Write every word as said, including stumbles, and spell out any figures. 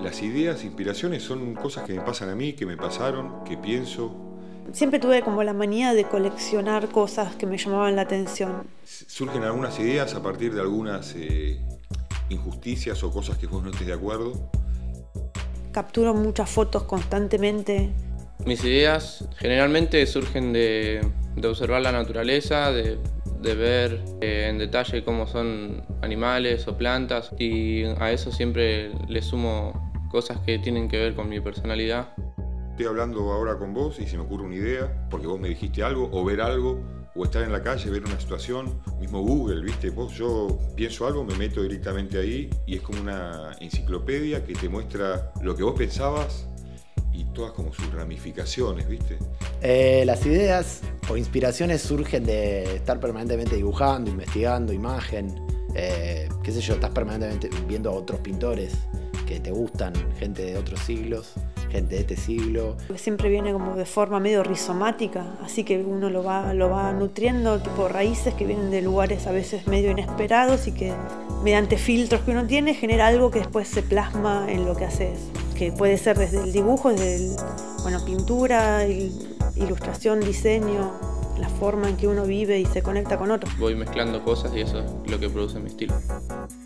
Las ideas, inspiraciones son cosas que me pasan a mí, que me pasaron, que pienso. Siempre tuve como la manía de coleccionar cosas que me llamaban la atención. Surgen algunas ideas a partir de algunas eh, injusticias o cosas que vos no estés de acuerdo. Capturo muchas fotos constantemente. Mis ideas generalmente surgen de, de observar la naturaleza, de, de ver eh, en detalle cómo son animales o plantas, y a eso siempre le sumo cosas que tienen que ver con mi personalidad. Estoy hablando ahora con vos y se me ocurre una idea, porque vos me dijiste algo, o ver algo, o estar en la calle, ver una situación, mismo Google, ¿viste? Vos, yo pienso algo, me meto directamente ahí y es como una enciclopedia que te muestra lo que vos pensabas y todas como sus ramificaciones, ¿viste? Eh, las ideas o inspiraciones surgen de estar permanentemente dibujando, investigando, imagen, eh, qué sé yo, estás permanentemente viendo a otros pintores que te gustan, gente de otros siglos, gente de este siglo. Siempre viene como de forma medio rizomática, así que uno lo va, lo va nutriendo, tipo raíces que vienen de lugares a veces medio inesperados y que mediante filtros que uno tiene genera algo que después se plasma en lo que haces, que puede ser desde el dibujo, desde el, bueno, pintura, ilustración, diseño, la forma en que uno vive y se conecta con otros. Voy mezclando cosas y eso es lo que produce mi estilo.